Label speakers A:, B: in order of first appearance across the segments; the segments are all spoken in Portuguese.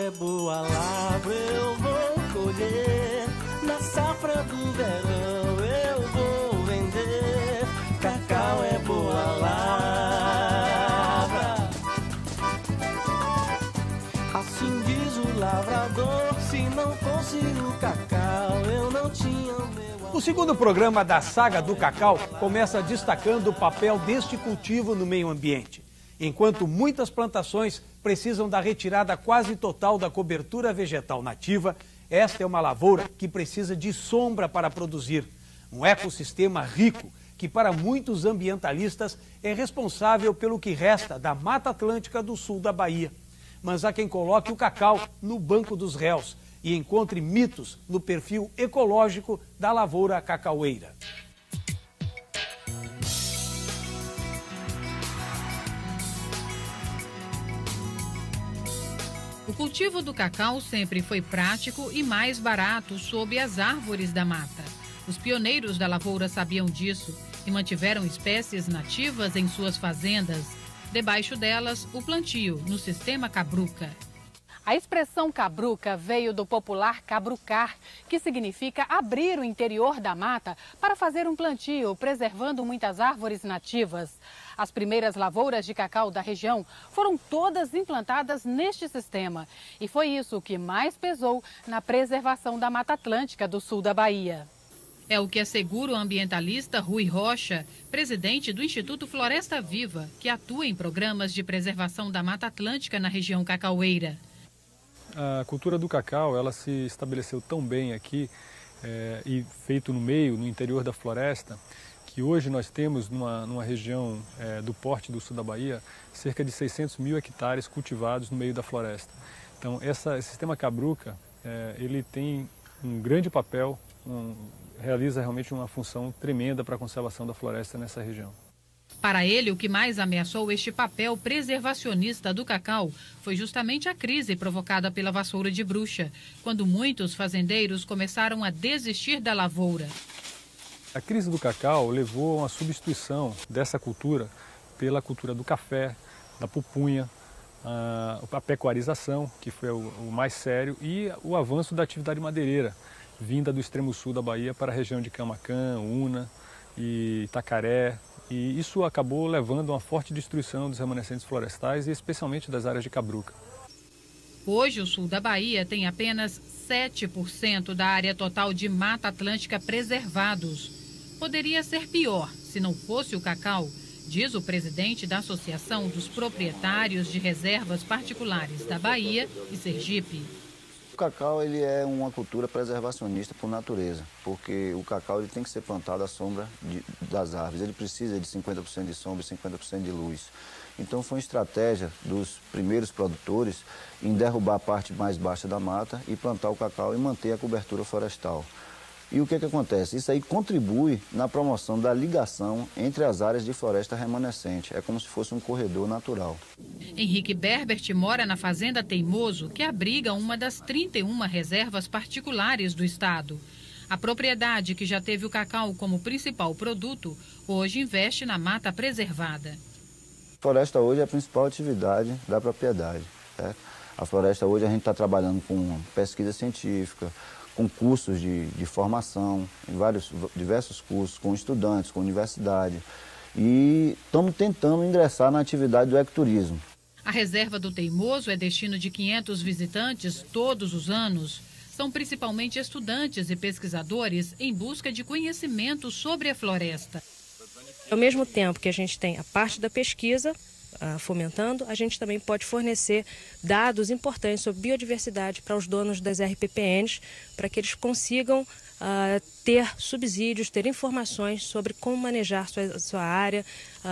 A: é boa, lavra eu vou colher. Na safra do verão eu vou vender. Cacau é boa, lavra. Assim diz o lavrador, se não fosse o cacau eu não tinha o meu amor.
B: O segundo programa da saga do cacau começa destacando o papel deste cultivo no meio ambiente. Enquanto muitas plantações precisam da retirada quase total da cobertura vegetal nativa, esta é uma lavoura que precisa de sombra para produzir. Um ecossistema rico que, para muitos ambientalistas, é responsável pelo que resta da Mata Atlântica do sul da Bahia. Mas há quem coloque o cacau no banco dos réus e encontre mitos no perfil ecológico da lavoura cacaueira.
C: O cultivo do cacau sempre foi prático e mais barato sob as árvores da mata. Os pioneiros da lavoura sabiam disso e mantiveram espécies nativas em suas fazendas. Debaixo delas, o plantio no sistema cabruca.
D: A expressão cabruca veio do popular cabrucar, que significa abrir o interior da mata para fazer um plantio, preservando muitas árvores nativas. As primeiras lavouras de cacau da região foram todas implantadas neste sistema. E foi isso que mais pesou na preservação da Mata Atlântica do sul da Bahia.
C: É o que assegura o ambientalista Rui Rocha, presidente do Instituto Floresta Viva, que atua em programas de preservação da Mata Atlântica na região cacaueira.
E: A cultura do cacau, ela se estabeleceu tão bem aqui e feito no interior da floresta, que hoje nós temos numa região do porte do sul da Bahia, cerca de 600 mil hectares cultivados no meio da floresta. Então, esse sistema cabruca, ele tem um grande papel, realiza realmente uma função tremenda para a conservação da floresta nessa região.
C: Para ele, o que mais ameaçou este papel preservacionista do cacau foi justamente a crise provocada pela vassoura de bruxa, quando muitos fazendeiros começaram a desistir da lavoura.
E: A crise do cacau levou a uma substituição dessa cultura pela cultura do café, da pupunha, a pecuarização, que foi o mais sério, e o avanço da atividade madeireira, vinda do extremo sul da Bahia para a região de Camaquã, Una e Itacaré. E isso acabou levando a uma forte destruição dos remanescentes florestais e especialmente das áreas de cabruca.
C: Hoje, o sul da Bahia tem apenas 7% da área total de Mata Atlântica preservados. Poderia ser pior se não fosse o cacau, diz o presidente da Associação dos Proprietários de Reservas Particulares da Bahia e Sergipe.
F: O cacau ele é uma cultura preservacionista por natureza, porque o cacau ele tem que ser plantado à sombra das árvores. Ele precisa de 50% de sombra e 50% de luz. Então foi uma estratégia dos primeiros produtores em derrubar a parte mais baixa da mata e plantar o cacau e manter a cobertura florestal. E o que acontece? Isso aí contribui na promoção da ligação entre as áreas de floresta remanescente. É como se fosse um corredor natural.
C: Henrique Berbert mora na Fazenda Teimoso, que abriga uma das 31 reservas particulares do estado. A propriedade, que já teve o cacau como principal produto, hoje investe na mata preservada.
F: A floresta hoje é a principal atividade da propriedade, certo? A floresta hoje a gente está trabalhando com pesquisa científica, com cursos de formação, em diversos cursos, com estudantes, com universidade. E estamos tentando ingressar na atividade do ecoturismo.
C: A reserva do Teimoso é destino de 500 visitantes todos os anos. São principalmente estudantes e pesquisadores em busca de conhecimento sobre a floresta.
G: Ao mesmo tempo que a gente tem a parte da pesquisa fomentando, a gente também pode fornecer dados importantes sobre biodiversidade para os donos das RPPNs, para que eles consigam ter subsídios, ter informações sobre como manejar sua área,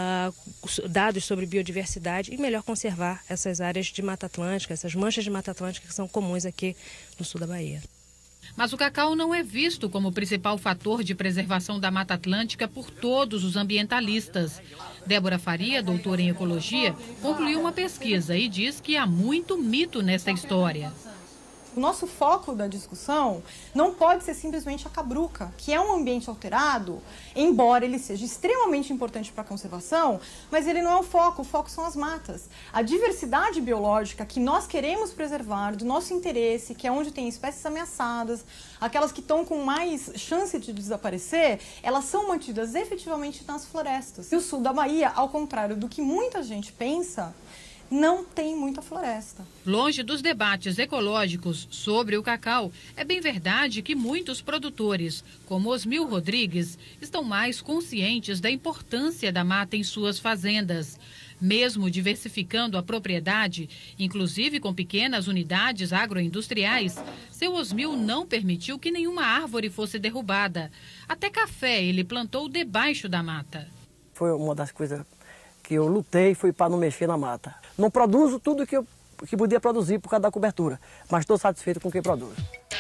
G: dados sobre biodiversidade e melhor conservar essas áreas de Mata Atlântica, essas manchas de Mata Atlântica que são comuns aqui no sul da Bahia.
C: Mas o cacau não é visto como o principal fator de preservação da Mata Atlântica por todos os ambientalistas. Débora Faria, doutora em ecologia, concluiu uma pesquisa e diz que há muito mito nessa história.
H: O nosso foco da discussão não pode ser simplesmente a cabruca, que é um ambiente alterado, embora ele seja extremamente importante para a conservação, mas ele não é o foco são as matas. A diversidade biológica que nós queremos preservar, do nosso interesse, que é onde tem espécies ameaçadas, aquelas que estão com mais chance de desaparecer, elas são mantidas efetivamente nas florestas. E o sul da Bahia, ao contrário do que muita gente pensa, não tem muita floresta.
C: Longe dos debates ecológicos sobre o cacau, é bem verdade que muitos produtores, como Osmil Rodrigues, estão mais conscientes da importância da mata em suas fazendas. Mesmo diversificando a propriedade, inclusive com pequenas unidades agroindustriais, seu Osmil não permitiu que nenhuma árvore fosse derrubada. Até café ele plantou debaixo da mata.
I: Foi uma das coisas que eu lutei, foi para não mexer na mata. Não produzo tudo que podia produzir por causa da cobertura, mas estou satisfeito com o que produzo.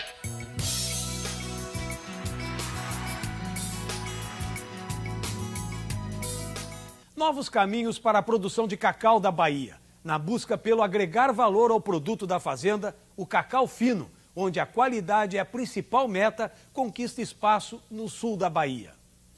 B: Novos caminhos para a produção de cacau da Bahia. Na busca pelo agregar valor ao produto da fazenda, o cacau fino, onde a qualidade é a principal meta, conquista espaço no sul da Bahia.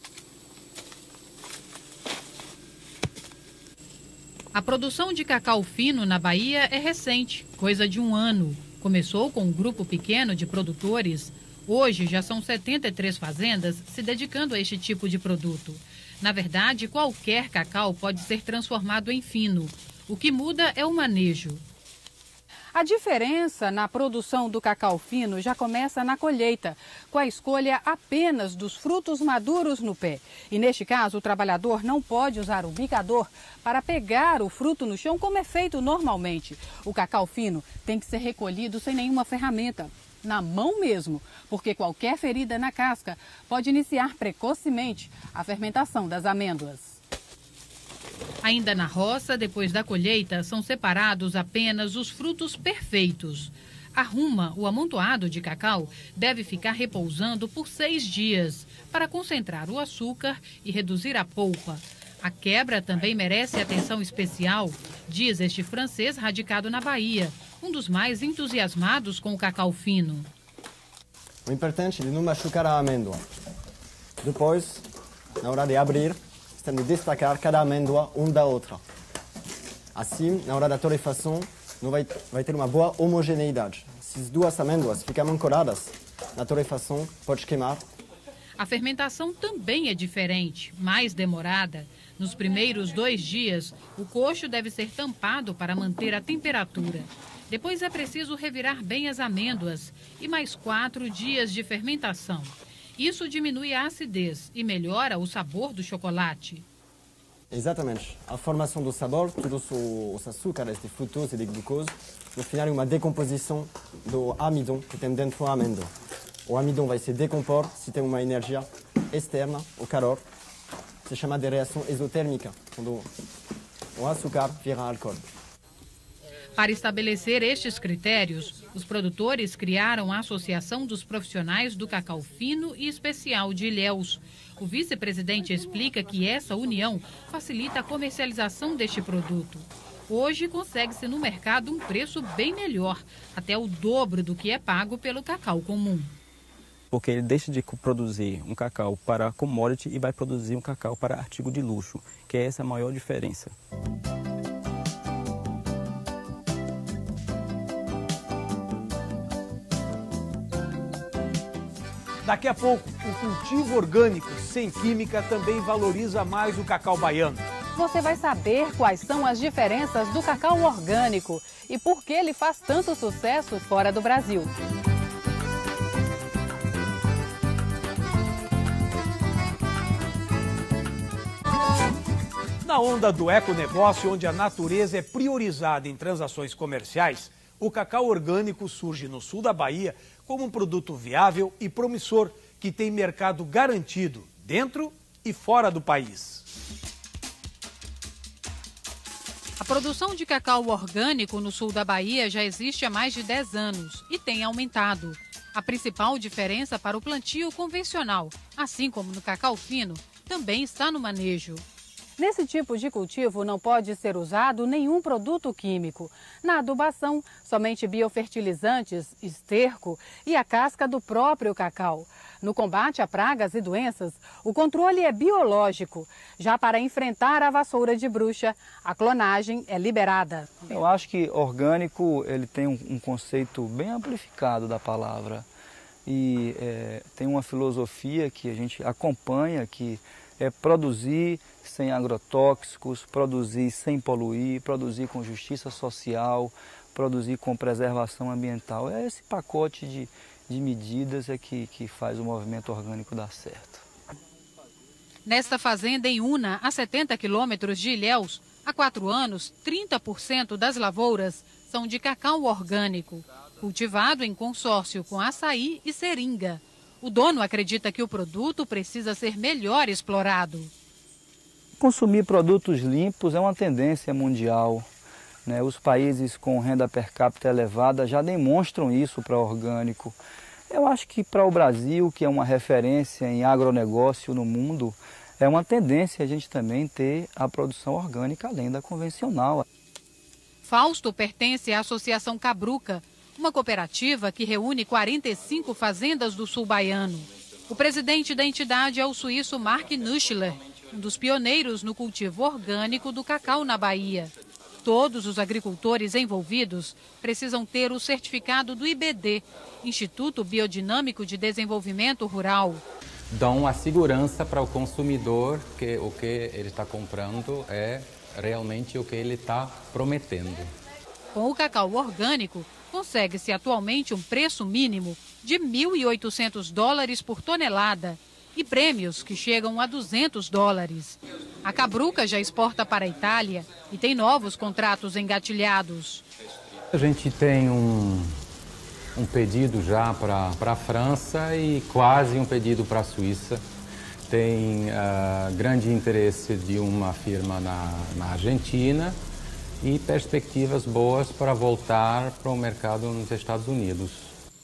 C: A produção de cacau fino na Bahia é recente, coisa de 1 ano. Começou com um grupo pequeno de produtores. Hoje já são 73 fazendas se dedicando a este tipo de produto. Na verdade, qualquer cacau pode ser transformado em fino. O que muda é o manejo.
D: A diferença na produção do cacau fino já começa na colheita, com a escolha apenas dos frutos maduros no pé. E neste caso, o trabalhador não pode usar o bicador para pegar o fruto no chão como é feito normalmente. O cacau fino tem que ser recolhido sem nenhuma ferramenta, na mão mesmo, porque qualquer ferida na casca pode iniciar precocemente a fermentação das amêndoas.
C: Ainda na roça, depois da colheita, são separados apenas os frutos perfeitos. A ruma, o amontoado de cacau, deve ficar repousando por 6 dias para concentrar o açúcar e reduzir a polpa. A quebra também merece atenção especial, diz este francês radicado na Bahia, um dos mais entusiasmados com o cacau fino.
J: O importante é não machucar a amêndoa. Depois, na hora de abrir, tem de destacar cada amêndoa uma da outra. Assim, na hora da torrefação, não vai ter uma boa homogeneidade. Se as 2 amêndoas ficarem ancoradas, na torrefação pode queimar.
C: A fermentação também é diferente, mais demorada. Nos primeiros 2 dias, o coxo deve ser tampado para manter a temperatura. Depois é preciso revirar bem as amêndoas e mais 4 dias de fermentação. Isso diminui a acidez e melhora o sabor do chocolate.
J: Exatamente. A formação do sabor, todos os açúcares de frutose e de glucose, no final é uma decomposição do amidon que tem dentro da amêndoa. O amidon vai se decompor se tem uma energia externa, o calor. Se chama de reação exotérmica, quando o açúcar vira álcool.
C: Para estabelecer estes critérios, os produtores criaram a Associação dos Profissionais do Cacau Fino e Especial de Ilhéus. O vice-presidente explica que essa união facilita a comercialização deste produto. Hoje consegue-se no mercado um preço bem melhor, até o dobro do que é pago pelo cacau comum.
K: Porque ele deixa de produzir um cacau para commodity e vai produzir um cacau para artigo de luxo, que é essa a maior diferença.
B: Daqui a pouco, o cultivo orgânico sem química também valoriza mais o cacau baiano.
D: Você vai saber quais são as diferenças do cacau orgânico e por que ele faz tanto sucesso fora do Brasil.
B: Na onda do econegócio, onde a natureza é priorizada em transações comerciais, o cacau orgânico surge no sul da Bahia como um produto viável e promissor que tem mercado garantido dentro e fora do país.
C: A produção de cacau orgânico no sul da Bahia já existe há mais de 10 anos e tem aumentado. A principal diferença para o plantio convencional, assim como no cacau fino, também está no manejo.
D: Nesse tipo de cultivo não pode ser usado nenhum produto químico. Na adubação, somente biofertilizantes, esterco e a casca do próprio cacau. No combate a pragas e doenças, o controle é biológico. Já para enfrentar a vassoura de bruxa, a clonagem é liberada.
L: Eu acho que orgânico ele tem um conceito bem amplificado da palavra. E tem uma filosofia que a gente acompanha, que é produzir sem agrotóxicos, produzir sem poluir, produzir com justiça social, produzir com preservação ambiental. É esse pacote de medidas que faz o movimento orgânico dar certo.
C: Nesta fazenda em Una, a 70 quilômetros de Ilhéus, há 4 anos, 30% das lavouras são de cacau orgânico, cultivado em consórcio com açaí e seringa. O dono acredita que o produto precisa ser melhor explorado.
L: Consumir produtos limpos é uma tendência mundial, né? Os países com renda per capita elevada já demonstram isso para o orgânico. Eu acho que para o Brasil, que é uma referência em agronegócio no mundo, é uma tendência a gente também ter a produção orgânica além da convencional.
C: Fausto pertence à Associação Cabruca, uma cooperativa que reúne 45 fazendas do sul baiano. O presidente da entidade é o suíço Mark Nuschler, um dos pioneiros no cultivo orgânico do cacau na Bahia. Todos os agricultores envolvidos precisam ter o certificado do IBD, Instituto Biodinâmico de Desenvolvimento Rural.
M: Dão a segurança para o consumidor que o que ele está comprando é realmente o que ele está prometendo.
C: Com o cacau orgânico, consegue-se atualmente um preço mínimo de $1.800 por tonelada e prêmios que chegam a $200. A Cabruca já exporta para a Itália e tem novos contratos engatilhados.
M: A gente tem um pedido já para a França e quase um pedido para a Suíça. Tem grande interesse de uma firma na Argentina e perspectivas boas para voltar para o mercado nos Estados Unidos.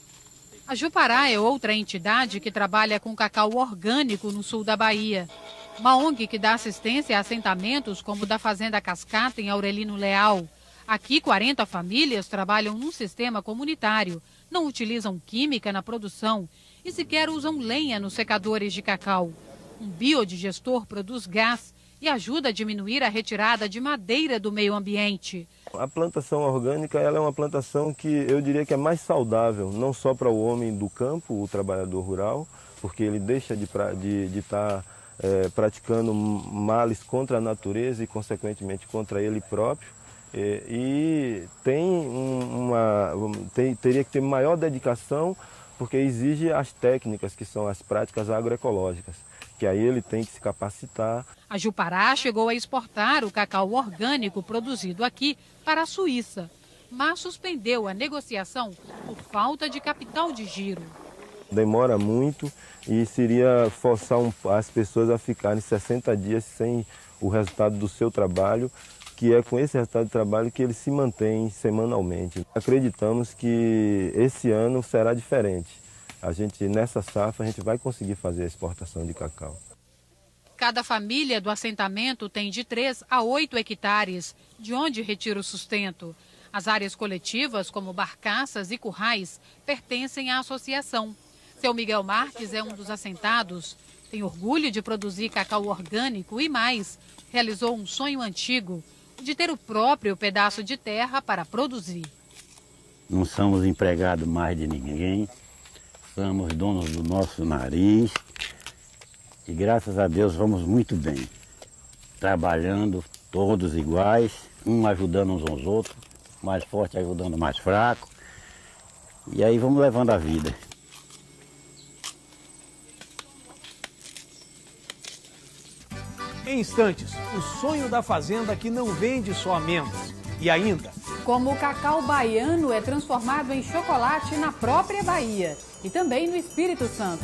C: A Jupará é outra entidade que trabalha com cacau orgânico no sul da Bahia. Uma ONG que dá assistência a assentamentos como o da Fazenda Cascata, em Aurelino Leal. Aqui, 40 famílias trabalham num sistema comunitário, não utilizam química na produção e sequer usam lenha nos secadores de cacau. Um biodigestor produz gás e ajuda a diminuir a retirada de madeira do meio ambiente.
N: A plantação orgânica ela é uma plantação que eu diria que é mais saudável, não só para o homem do campo, o trabalhador rural, porque ele deixa de estar praticando males contra a natureza e, consequentemente, contra ele próprio. E teria que ter maior dedicação, porque exige as técnicas, que são as práticas agroecológicas, que aí ele tem que se capacitar.
C: A Jupará chegou a exportar o cacau orgânico produzido aqui para a Suíça, mas suspendeu a negociação por falta de capital de giro.
N: Demora muito e seria forçar as pessoas a ficarem 60 dias sem o resultado do seu trabalho, que é com esse resultado de trabalho que ele se mantém semanalmente. Acreditamos que esse ano será diferente. Nessa safra, a gente vai conseguir fazer a exportação de cacau.
C: Cada família do assentamento tem de 3 a 8 hectares, de onde retira o sustento. As áreas coletivas, como barcaças e currais, pertencem à associação. Seu Miguel Marques é um dos assentados. Tem orgulho de produzir cacau orgânico e mais, realizou um sonho antigo, de ter o próprio pedaço de terra para produzir.
O: Não somos empregados mais de ninguém. Somos donos do nosso nariz e, graças a Deus, vamos muito bem. Trabalhando todos iguais, um ajudando uns aos outros, mais forte ajudando o mais fraco. E aí vamos levando a vida.
B: Em instantes, o sonho da fazenda que não vende só amêndoas. E ainda,
D: como o cacau baiano é transformado em chocolate na própria Bahia e também no Espírito Santo.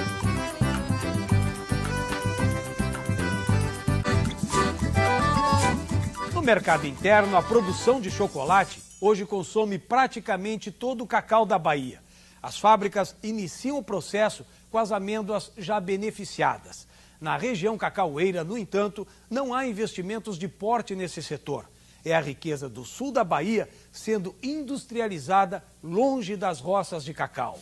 B: No mercado interno, a produção de chocolate hoje consome praticamente todo o cacau da Bahia. As fábricas iniciam o processo com as amêndoas já beneficiadas. Na região cacaueira, no entanto, não há investimentos de porte nesse setor. É a riqueza do sul da Bahia sendo industrializada longe das roças de cacau.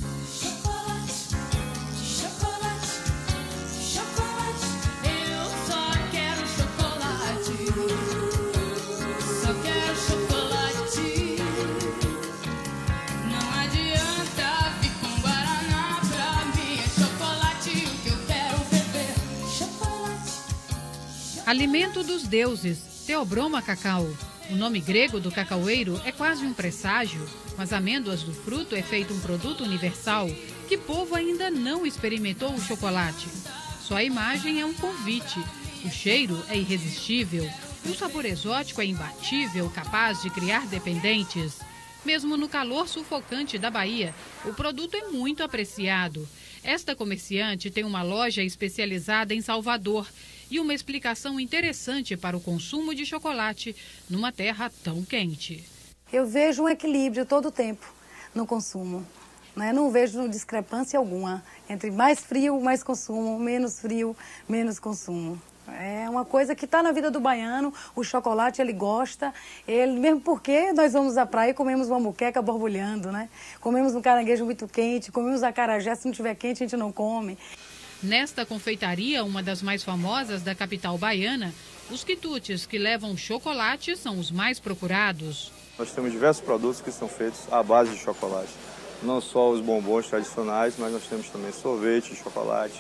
C: Alimento dos deuses, Theobroma cacau. O nome grego do cacaueiro é quase um presságio. Com as amêndoas do fruto é feito um produto universal. Que povo ainda não experimentou o chocolate? Só a imagem é um convite. O cheiro é irresistível. E o sabor exótico é imbatível, capaz de criar dependentes. Mesmo no calor sufocante da Bahia, o produto é muito apreciado. Esta comerciante tem uma loja especializada em Salvador e uma explicação interessante para o consumo de chocolate numa terra tão quente.
P: Eu vejo um equilíbrio todo o tempo no consumo. Não vejo discrepância alguma entre mais frio, mais consumo, menos frio, menos consumo. É uma coisa que está na vida do baiano, o chocolate ele gosta, mesmo porque nós vamos à praia e comemos uma moqueca borbulhando, né? Comemos um caranguejo muito quente, comemos acarajé, se não tiver quente a gente não come.
C: Nesta confeitaria, uma das mais famosas da capital baiana, os quitutes que levam chocolate são os mais procurados.
Q: Nós temos diversos produtos que são feitos à base de chocolate. Não só os bombons tradicionais, mas nós temos também sorvete de chocolate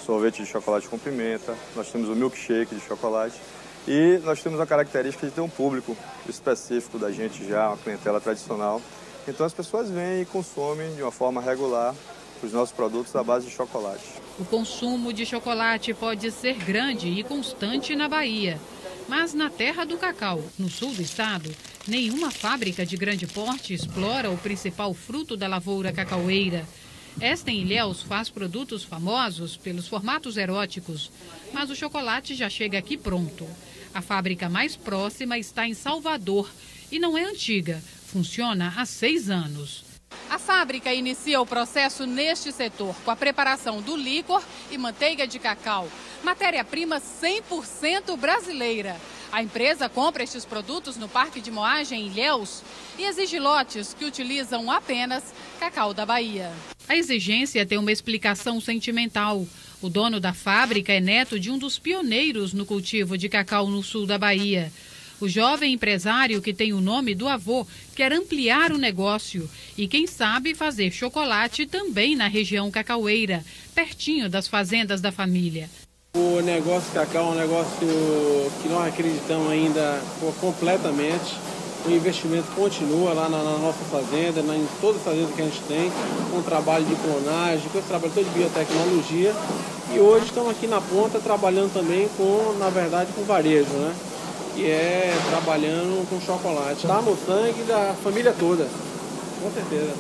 Q: com pimenta, nós temos o milkshake de chocolate e nós temos a característica de ter um público específico da gente já, uma clientela tradicional. Então as pessoas vêm e consomem de uma forma regular os nossos produtos à base de chocolate.
C: O consumo de chocolate pode ser grande e constante na Bahia, mas na terra do cacau, no sul do estado, nenhuma fábrica de grande porte explora o principal fruto da lavoura cacaueira. Esta em Ilhéus faz produtos famosos pelos formatos eróticos, mas o chocolate já chega aqui pronto. A fábrica mais próxima está em Salvador e não é antiga, funciona há 6 anos. A fábrica inicia o processo neste setor, com a preparação do líquor e manteiga de cacau, matéria-prima 100% brasileira. A empresa compra estes produtos no Parque de Moagem, em Ilhéus, e exige lotes que utilizam apenas cacau da Bahia. A exigência tem uma explicação sentimental. O dono da fábrica é neto de um dos pioneiros no cultivo de cacau no sul da Bahia. O jovem empresário que tem o nome do avô quer ampliar o negócio e, quem sabe, fazer chocolate também na região cacaueira, pertinho das fazendas da família.
R: O negócio cacau é um negócio que nós acreditamos ainda completamente. O investimento continua lá na nossa fazenda, em todas as fazendas que a gente tem, com o trabalho de clonagem, com esse trabalho todo de biotecnologia. E hoje estamos aqui na ponta trabalhando também na verdade, com varejo, né? Que é trabalhando com chocolate. Está no sangue da família toda, com certeza.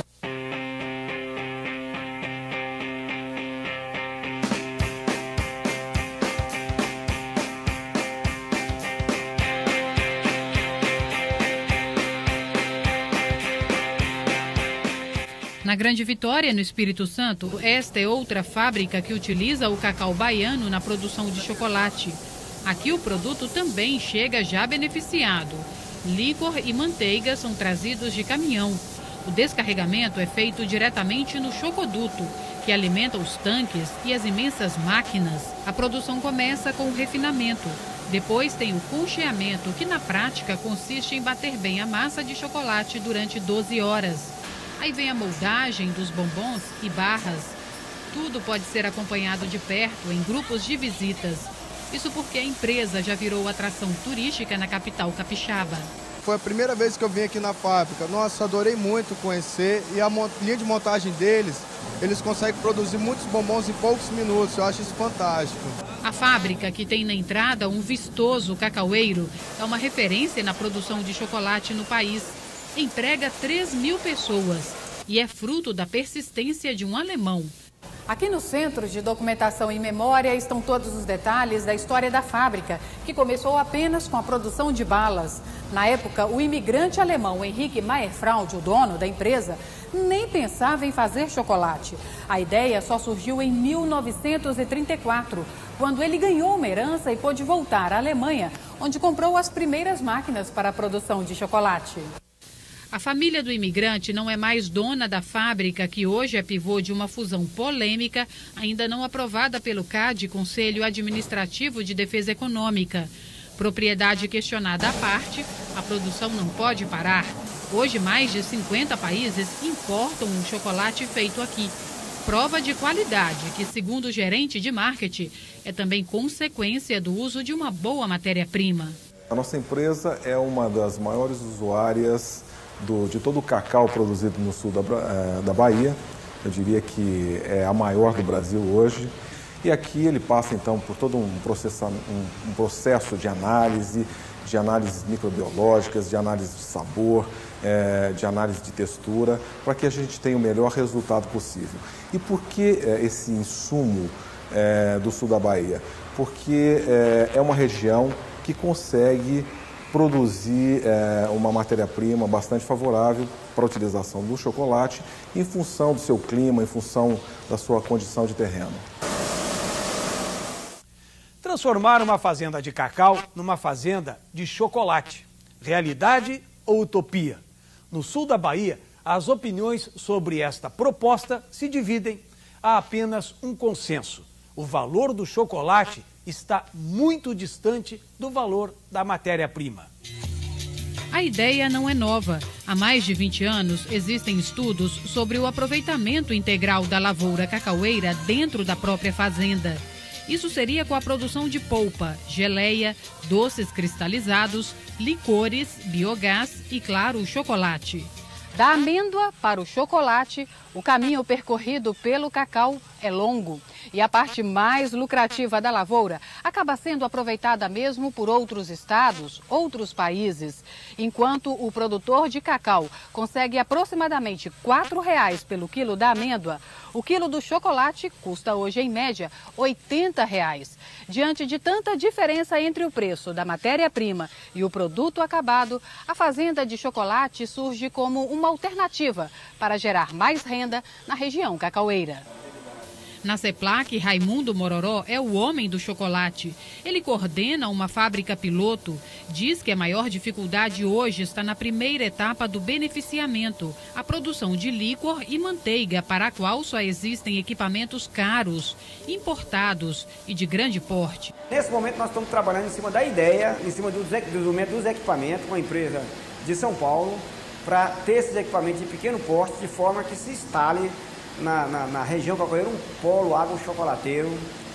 C: Na Grande Vitória, no Espírito Santo, esta é outra fábrica que utiliza o cacau baiano na produção de chocolate. Aqui o produto também chega já beneficiado. Líquor e manteiga são trazidos de caminhão. O descarregamento é feito diretamente no chocoduto, que alimenta os tanques e as imensas máquinas. A produção começa com o refinamento. Depois tem o concheamento, que na prática consiste em bater bem a massa de chocolate durante 12 horas. Aí vem a moldagem dos bombons e barras. Tudo pode ser acompanhado de perto, em grupos de visitas. Isso porque a empresa já virou atração turística na capital capixaba.
S: Foi a primeira vez que eu vim aqui na fábrica. Nossa, adorei muito conhecer. E a linha de montagem deles, eles conseguem produzir muitos bombons em poucos minutos. Eu acho isso fantástico.
C: A fábrica, que tem na entrada um vistoso cacaueiro, é uma referência na produção de chocolate no país. Emprega 3.000 pessoas e é fruto da persistência de um alemão.
D: Aqui no Centro de Documentação e Memória estão todos os detalhes da história da fábrica, que começou apenas com a produção de balas. Na época, o imigrante alemão Henrique Mayerfraud, o dono da empresa, nem pensava em fazer chocolate. A ideia só surgiu em 1934, quando ele ganhou uma herança e pôde voltar à Alemanha, onde comprou as primeiras máquinas para a produção de chocolate.
C: A família do imigrante não é mais dona da fábrica, que hoje é pivô de uma fusão polêmica, ainda não aprovada pelo CAD, Conselho Administrativo de Defesa Econômica. Propriedade questionada à parte, a produção não pode parar. Hoje, mais de 50 países importam um chocolate feito aqui. Prova de qualidade que, segundo o gerente de marketing, é também consequência do uso de uma boa matéria-prima.
T: A nossa empresa é uma das maiores usuárias de todo o cacau produzido no sul da Bahia. Eu diria que é a maior do Brasil hoje. E aqui ele passa então por todo um processo de análises microbiológicas, de análise de sabor, de análise de textura, para que a gente tenha o melhor resultado possível. E por que esse insumo do sul da Bahia? Porque é uma região que consegue produzir uma matéria-prima bastante favorável para a utilização do chocolate, em função do seu clima, em função da sua condição de terreno.
B: Transformar uma fazenda de cacau numa fazenda de chocolate. Realidade ou utopia? No sul da Bahia, as opiniões sobre esta proposta se dividem. Há apenas um consenso: o valor do chocolate está muito distante do valor da matéria-prima.
C: A ideia não é nova. Há mais de 20 anos existem estudos sobre o aproveitamento integral da lavoura cacaueira dentro da própria fazenda. Isso seria com a produção de polpa, geleia, doces cristalizados, licores, biogás e, claro, o chocolate.
D: Da amêndoa para o chocolate, o caminho percorrido pelo cacau é longo. E a parte mais lucrativa da lavoura acaba sendo aproveitada mesmo por outros estados, outros países. Enquanto o produtor de cacau consegue aproximadamente R$ 4,00 pelo quilo da amêndoa, o quilo do chocolate custa hoje, em média, R$ 80,00. Diante de tanta diferença entre o preço da matéria-prima e o produto acabado, a fazenda de chocolate surge como uma alternativa para gerar mais renda na região cacaueira.
C: Na CEPLAC, Raimundo Mororó é o homem do chocolate. Ele coordena uma fábrica piloto. Diz que a maior dificuldade hoje está na primeira etapa do beneficiamento, a produção de líquor e manteiga, para a qual só existem equipamentos caros, importados e de grande porte.
U: Nesse momento nós estamos trabalhando em cima da ideia, em cima do desenvolvimento dos equipamentos, com a empresa de São Paulo, para ter esses equipamentos de pequeno porte, de forma que se instale na região cacaueira um polo agro-chocolateiro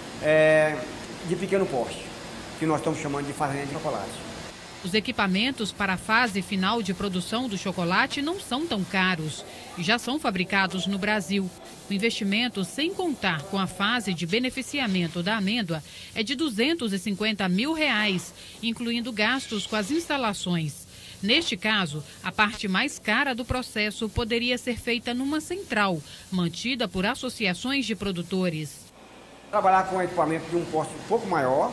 U: de pequeno porte, que nós estamos chamando de fazenda de chocolate.
C: Os equipamentos para a fase final de produção do chocolate não são tão caros e já são fabricados no Brasil. O investimento, sem contar com a fase de beneficiamento da amêndoa, é de R$ 250 mil, incluindo gastos com as instalações. Neste caso, a parte mais cara do processo poderia ser feita numa central, mantida por associações de produtores.
U: Trabalhar com equipamento de um porte um pouco maior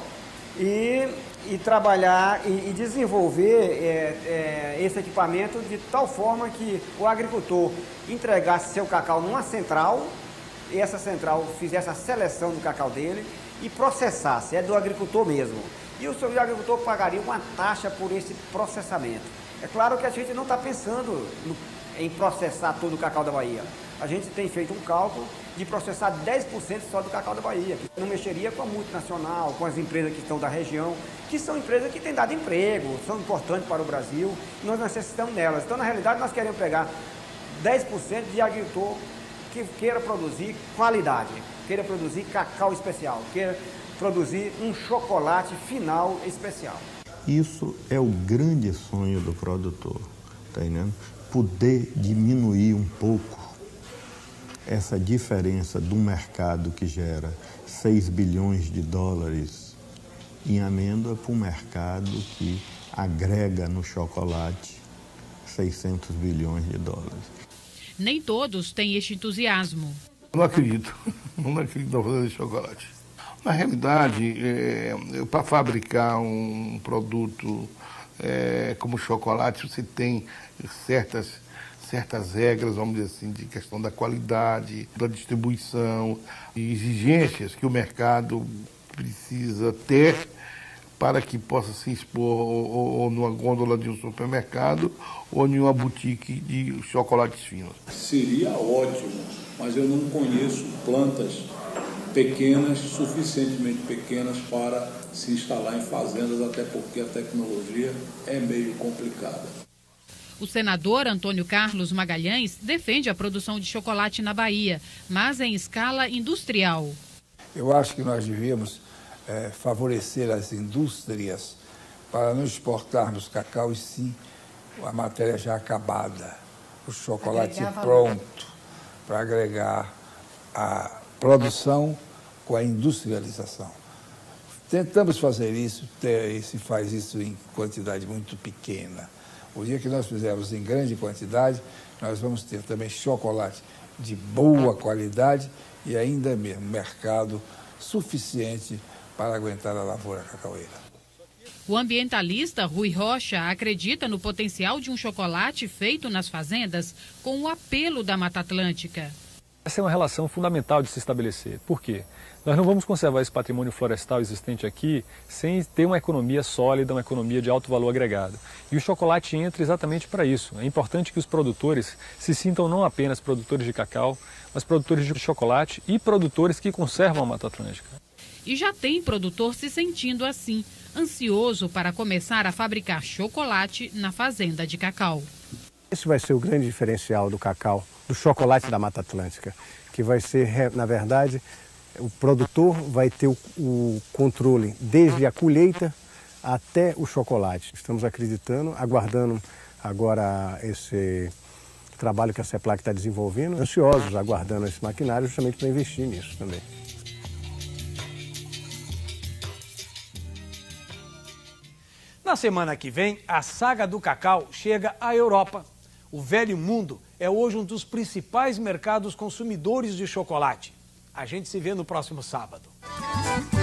U: e trabalhar e desenvolver esse equipamento de tal forma que o agricultor entregasse seu cacau numa central, e essa central fizesse a seleção do cacau dele e processasse, é do agricultor mesmo. E o seu agricultor pagaria uma taxa por esse processamento. É claro que a gente não está pensando em processar todo o cacau da Bahia. A gente tem feito um cálculo de processar 10% só do cacau da Bahia, que não mexeria com a multinacional, com as empresas que estão da região, que são empresas que têm dado emprego, são importantes para o Brasil, e nós necessitamos delas. Então, na realidade, nós queremos pegar 10% de agricultor que queira produzir qualidade, queira produzir cacau especial, queira produzir um chocolate final especial.
V: Isso é o grande sonho do produtor, tá entendendo? Poder diminuir um pouco essa diferença do mercado que gera 6 bilhões de dólares em amêndoa para um mercado que agrega no chocolate 600 bilhões de dólares.
C: Nem todos têm este entusiasmo.
W: Não acredito na fazenda de chocolate. Na realidade, para fabricar um produto como chocolate, você tem certas certas regras, vamos dizer assim, de questão da qualidade, da distribuição, e exigências que o mercado precisa ter para que possa se expor ou numa gôndola de um supermercado ou em uma boutique de chocolates finos.
A: Seria ótimo, mas eu não conheço plantas pequenas, suficientemente pequenas para se instalar em fazendas, até porque a tecnologia é meio complicada.
C: O senador Antônio Carlos Magalhães defende a produção de chocolate na Bahia, mas em escala industrial.
E: Eu acho que nós devíamos favorecer as indústrias para não exportarmos cacau e sim a matéria já acabada, o chocolate pronto, para agregar a produção com a industrialização. Tentamos fazer isso, e se faz isso em quantidade muito pequena. O dia que nós fizermos em grande quantidade, nós vamos ter também chocolate de boa qualidade e ainda mesmo mercado suficiente para aguentar a lavoura cacaueira.
C: O ambientalista Rui Rocha acredita no potencial de um chocolate feito nas fazendas com o apelo da Mata Atlântica.
F: Essa é uma relação fundamental de se estabelecer. Por quê? Nós não vamos conservar esse patrimônio florestal existente aqui sem ter uma economia sólida, uma economia de alto valor agregado. E o chocolate entra exatamente para isso. É importante que os produtores se sintam não apenas produtores de cacau, mas produtores de chocolate e produtores que conservam a Mata Atlântica.
C: E já tem produtor se sentindo assim, ansioso para começar a fabricar chocolate na fazenda de cacau.
X: Esse vai ser o grande diferencial do cacau, do chocolate da Mata Atlântica, que vai ser, na verdade, o produtor vai ter o controle desde a colheita até o chocolate. Estamos acreditando, aguardando agora esse trabalho que a CEPLAC está desenvolvendo, ansiosos, aguardando esse maquinário justamente para investir nisso também.
B: Na semana que vem, a saga do cacau chega à Europa. O velho mundo é hoje um dos principais mercados consumidores de chocolate. A gente se vê no próximo sábado.